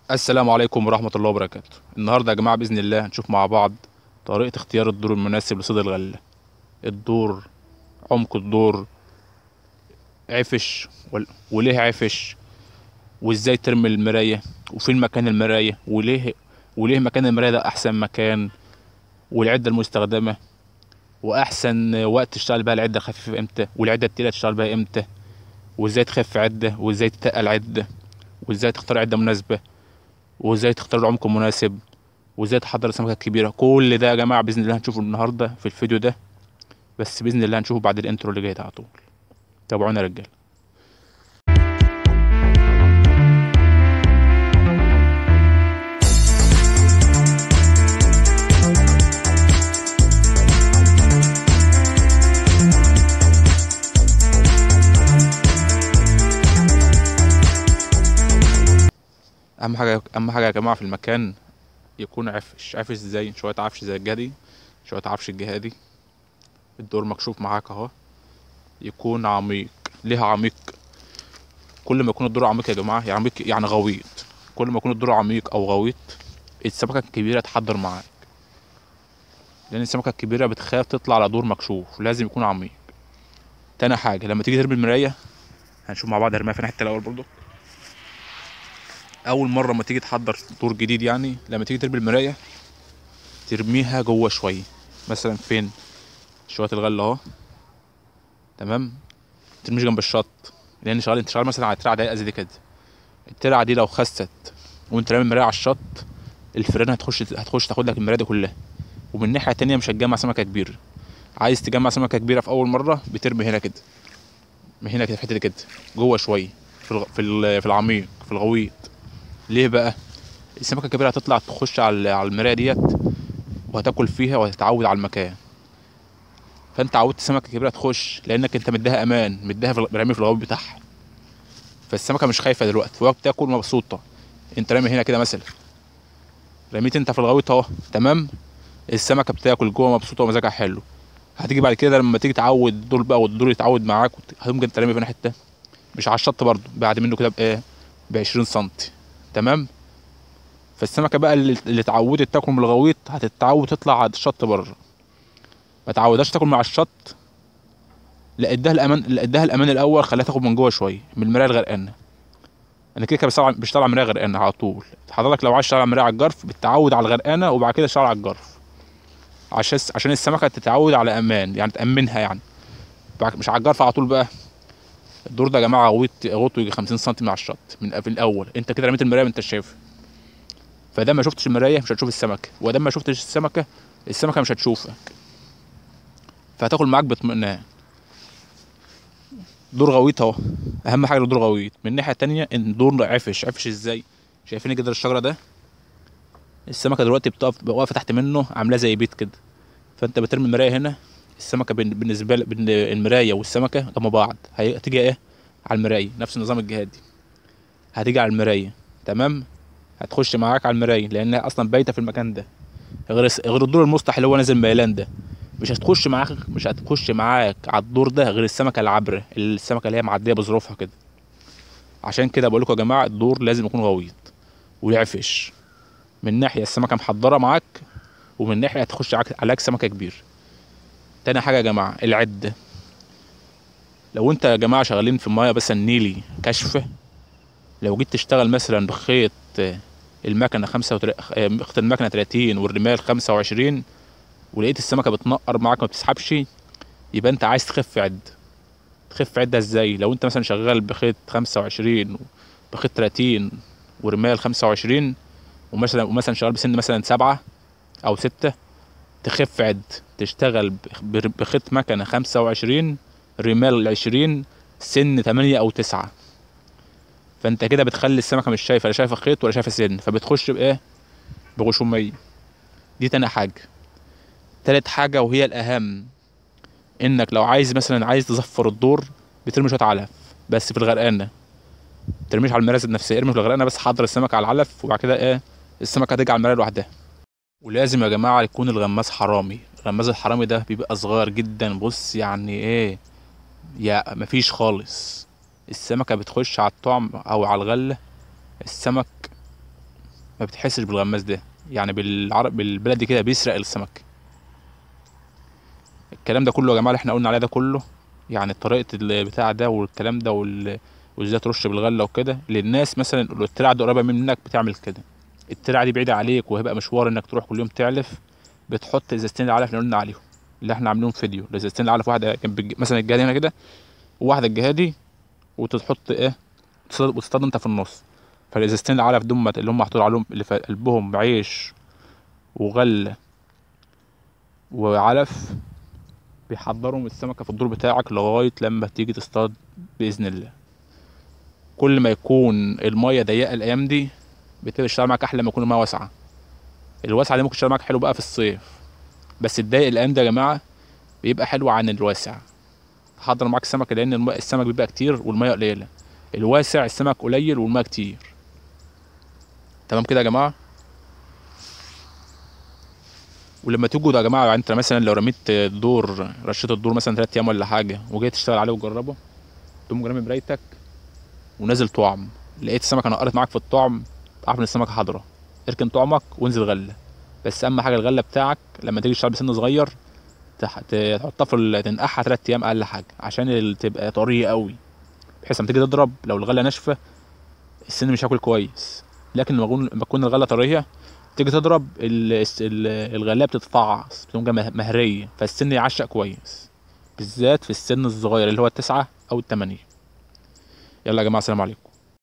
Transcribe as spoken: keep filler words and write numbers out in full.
السلام عليكم ورحمة الله وبركاته. النهاردة يا جماعة بإذن الله هنشوف مع بعض طريقة اختيار الدور المناسب لصيد الغلة. الدور، عمق الدور، عفش ول- وليه عفش، وازاي ترمي المراية، وفين مكان المراية، وليه وليه مكان المراية ده أحسن مكان، والعدة المستخدمة، وأحسن وقت تشتغل بيها العدة الخفيفة امتى، والعدة التقيلة تشتغل بيها امتى، وازاي تخف عدة، وازاي تتقل عدة، وازاي تختار عدة مناسبة، وازاي تختار العمق المناسب، وازاي تحضر السمكه الكبيره. كل ده يا جماعه باذن الله هنشوفه النهارده في الفيديو ده، بس باذن الله هنشوفه بعد الانترو اللي جاي ده على طول. تابعونا يا رجاله. اهم حاجه اهم حاجه يا جماعه في المكان يكون عفش. عفش ازاي؟ شويه عفش زي الجدي، شويه عفش الجهادي. الدور مكشوف معاك اهو. يكون عميق. ليه عميق؟ كل ما يكون الدور عميق يا جماعه، يعني عميق يعني غويط. كل ما يكون الدور عميق او غويط السمكه الكبيره تحضر معاك، لان السمكه الكبيره بتخاف تطلع على دور مكشوف، لازم يكون عميق. تاني حاجه لما تيجي ترمي المرايه، هنشوف مع بعض هرميها فين حتى الاول برضو. اول مره ما تيجي تحضر دور جديد، يعني لما تيجي ترمي المرايه ترميها جوه شويه. مثلا فين؟ شويه الغله اهو. تمام. ترميش جنب الشط، لان شغال انت شغال مثلا على ترعه ضيقه زي دي كده. الترعه دي لو خست وانت رامي المرايه على الشط، الفيران هتخش هتخش تاخد لك المرايه دي كلها. ومن الناحيه التانيه مش هتجمع سمكه كبيره. عايز تجمع سمكه كبيره في اول مره بترمي هنا كده، من هنا كده في الحته دي كده، جوه شويه، في الغ... في ال- في العميق، في الغويط. ليه بقى؟ السمكه الكبيره هتطلع تخش على على المرايه ديت، وهتاكل فيها وهتتعود على المكان. فانت عودت السمكه الكبيره تخش، لانك انت مديها امان، مديها في رامي في الغويط بتاعها. فالسمكه مش خايفه دلوقتي، وهي بتاكل مبسوطه. انت رامي هنا كده مثلا، رميت انت في الغويط اهو. تمام. السمكه بتاكل جوه مبسوطه ومزاجها حلو. هتيجي بعد كده لما تيجي تعود الدور بقى، والدور يتعود معاك، هتقوم انت رامي في حته مش على الشط برضه، بعد منه كده بايه، ب عشرين سنتي. تمام. فالسمكه بقى اللي, اللي اتعودت تاكل من الغويط هتتعود تطلع على الشط بره. ما تعودهاش تاكل مع الشط، لا اداها الامان، لا اداها الامان الاول، خليها تاخد من جوه شويه من المرايه الغرقانه. انا كده كده بشتغل بشتغل على مرايه غرقانه على طول. حضرتك لو عايز تشتغل على مرايه على الجرف بتتعود على الغرقانه، وبعد كده تشتغل على الجرف، عشان عشان السمكه تتعود على امان، يعني تامنها يعني. بعد- مش على الجرف على طول بقى. الدور ده يا جماعه غويط، غويته يجي خمسين سم من على الشط من في الاول. انت كده رميت المرايه ما انت شايفها. فده ما شفتش المرايه مش هتشوف السمكه، وده ما شفتش السمكه السمكه مش هتشوفك، فهتاكل معاك باطمئنان. دور غويط اهو. اهم حاجه الدور غويط. من الناحيه التانيه الدور عفش. عفش ازاي؟ شايفين جدر الشجره ده؟ السمكه دلوقتي بتقف واقفه تحت منه، عاملاه زي بيت كده. فانت بترمي المرايه هنا، السمكه بن- بالنسبه لك بن- المرايه والسمكه جنب بعض، هي- هتيجي ايه؟ على المرايه. نفس النظام الجهادي، هتيجي على المرايه. تمام. هتخش معاك على المرايه لانها اصلا بايته في المكان ده. غير الس- غير الدور المسطح اللي هو نازل ميلان ده، مش هتخش معاك مش هتخش معاك على الدور ده غير السمكه العبره، السمكه اللي هي معديه بظروفها كده. عشان كده بقول لكم يا جماعه الدور لازم يكون غويط ويعفش. من ناحيه السمكه محضره معاك، ومن ناحيه هتخش عك- عليك سمكه كبير. تاني حاجه يا جماعه العده. لو انت يا جماعه شغالين في المايه بس النيلي كشف، لو جيت تشتغل مثلا بخيط المكنه خمسة وتر... خيط المكنه تلاتين والرمال خمسة وعشرين، ولقيت السمكه بتنقر معاك ما بتسحبش، يبقى انت عايز تخف عده. تخف عده ازاي؟ لو انت مثلا شغال بخيط خمسة وعشرين، بخيط تلاتين، ورمال خمسة وعشرين، ومثلا ومثلا شغال بسن مثلا سبعة او ستة، تخف عد. تشتغل ب- بخيط مكنه خمسة وعشرين، رمال عشرين، سن تمانية او تسعة. فانت كده بتخلي السمكه مش شايفه، لا شايفه خيط ولا شايفه سن، فبتخش بايه؟ بغشوميه. دي تاني حاجه. تالت حاجه وهي الاهم، انك لو عايز مثلا عايز تزفر الدور، بترمي شويه علف بس في الغرقانه. ما ترميش على المرايه النفسيه، ارمي في الغرقانه بس، حضر السمكه على العلف، وبعد كده ايه؟ السمكه هتيجي على المرايه لوحدها. ولازم يا جماعه يكون الغماز حرامي. الغماز الحرامي ده بيبقى صغير جدا، بص يعني ايه، يا مفيش خالص. السمكه بتخش على الطعم او على الغله، السمك ما بتحسش بالغماز ده، يعني بالعرب بالبلدي كده بيسرق السمك. الكلام ده كله يا جماعه اللي احنا قلنا عليه ده كله، يعني طريقه البتاع ده والكلام ده وال... وازاي ترش بالغله وكده للناس، مثلا الترعه دي قريبه منك بتعمل كده، الترعه دي بعيده عليك وهيبقى مشوار انك تروح كل يوم تعلف، بتحط ازازتين العلف اللي قلنا عليهم، اللي احنا عاملينهم فيديو، الازازتين العلف واحده جنب الج- مثلا الجهاد هنا كده، وواحده الجهادي، وتحط ايه، وتصطاد وتصطاد انت في النص. فالازازتين العلف دول اللي هم محطوط عليهم اللي في قلبهم عيش وغله وعلف، بيحضروا السمكة في الدور بتاعك لغاية لما تيجي تصطاد بإذن الله. كل ما يكون المية ضيقة الأيام دي بتبقى تشتغل معاك أحلى ما يكون المية واسعة. الواسعة دي ممكن تشتغل معاك حلو بقى في الصيف، بس الضيق الأيام ده يا جماعة بيبقى حلو عن الواسع. حضر معاك السمكة لأن الم- السمك بيبقى كتير والمية قليلة، الواسع السمك قليل والمية كتير. تمام كده يا جماعة. ولما تيجوا يا جماعة، يعني انت مثلا لو رميت الدور، رشيت الدور مثلا تلات أيام ولا حاجة وجيت تشتغل عليه وتجربه، تقوم رامي مرايتك ونازل طعم، لقيت السمكه نقرت معاك في الطعم، تعرف ان السمكه حاضره، اركن طعمك وانزل غله. بس اهم حاجه الغله بتاعك لما تيجي تشتغل بسن صغير، تح... تحطها في ال- تنقعها تلات ايام اقل حاجه عشان ال- تبقى طريه قوي، بحيث لما تيجي تضرب لو الغله ناشفه السن مش هياكل كويس. لكن لما تكون لما تكون الغله طريه، تيجي تضرب ال... الس- ال... الغلايه بتتفعص، بتبقى مه- مهريه، فالسن يعشق كويس، بالذات في السن الصغير اللي هو التسعة او التمانية. يلا يا جماعه، السلام عليكم.